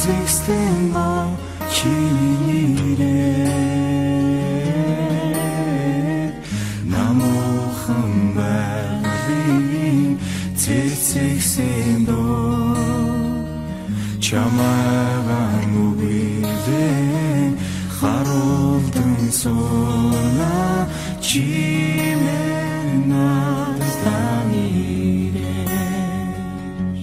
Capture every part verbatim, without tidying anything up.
үзэсгэлэн гоо чиний намуухан байгалийн цэцэгсэн доо чамайгаан үгээрээ харуулдан сууна чимээ надад ирэж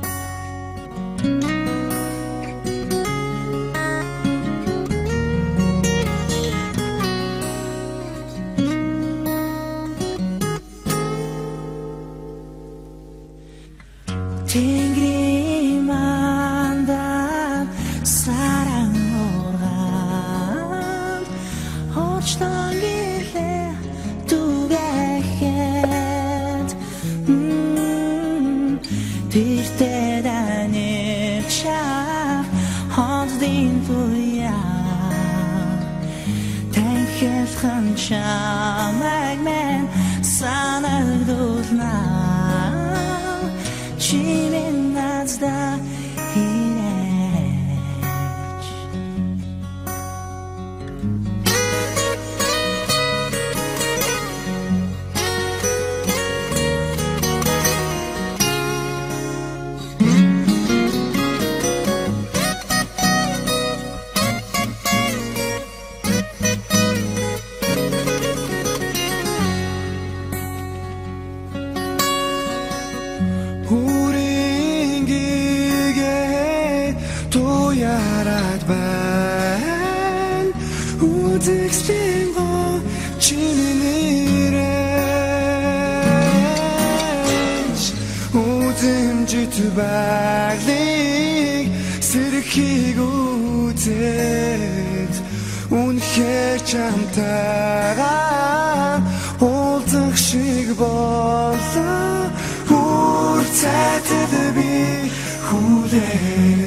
Тэнгэрийн мандан саран ургаан очтон гэлээ түгээхэд тэртээ данив чав хондын туяа танхилхан чамайг мен санагдуулнаа Чимээ надад ирэж Туяраад байна үзэсгэлэн гоо чиний нэрэж үзэмжит байглыг сэрхийг үзээд үнэхээр чамтайгаа уулзах шиг болоо үр цайтад би хүлээн